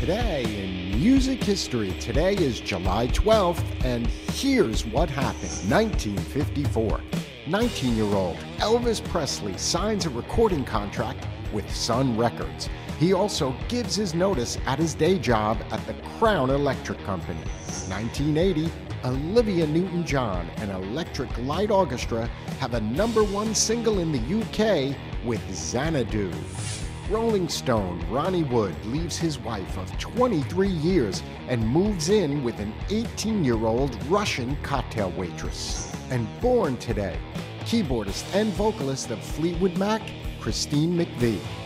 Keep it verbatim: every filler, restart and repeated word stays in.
Today in music history, today is July twelfth, and here's what happened. nineteen fifty-four. nineteen-year-old Elvis Presley signs a recording contract with Sun Records. He also gives his notice at his day job at the Crown Electric Company. nineteen eighty, Olivia Newton-John and Electric Light Orchestra have a number one single in the U K with Xanadu. Rolling Stone Ronnie Wood leaves his wife of twenty-three years and moves in with an eighteen-year-old Russian cocktail waitress. And born today, keyboardist and vocalist of Fleetwood Mac, Christine McVie.